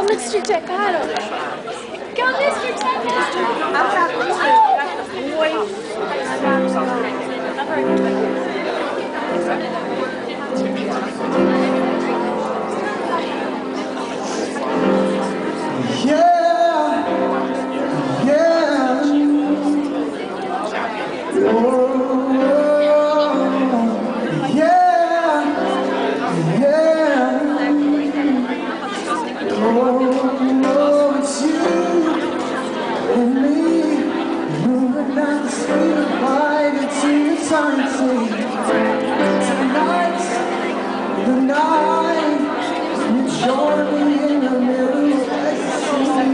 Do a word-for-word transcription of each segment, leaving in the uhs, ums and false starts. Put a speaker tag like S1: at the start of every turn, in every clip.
S1: mister Tecaro. Go, mister Tecaro. I've got this boy.
S2: Yeah, yeah. Oh, yeah, yeah. Oh, it's you and me moving down the street right into eternity. Tonight's the night you join me in the middle of ecstasy.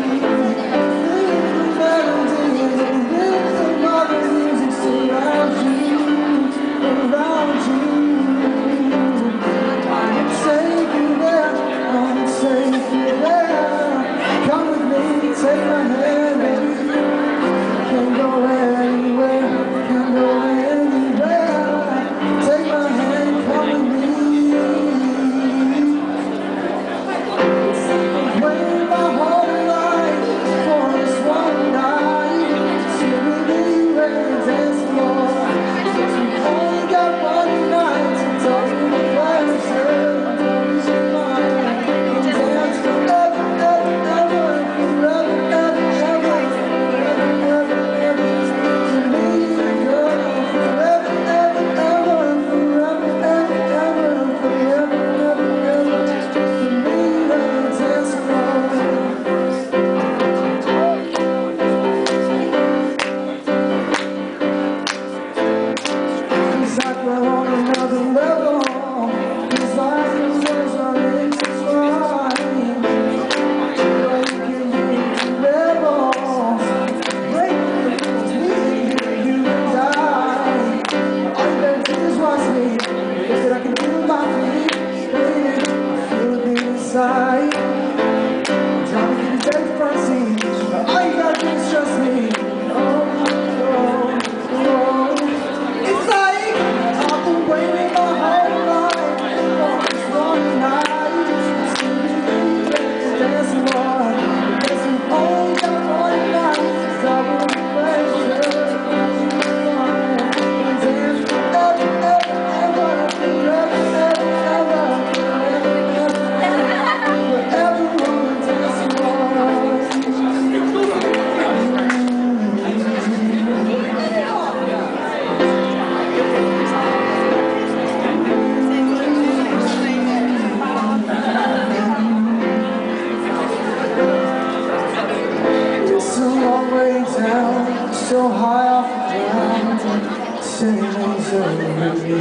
S2: So high off the ground, sitting over me.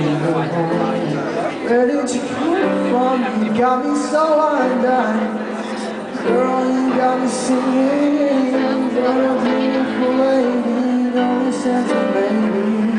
S2: Where did you come from? You got me so undone. Girl, you got me singing. You're a beautiful lady, no sense of maybe.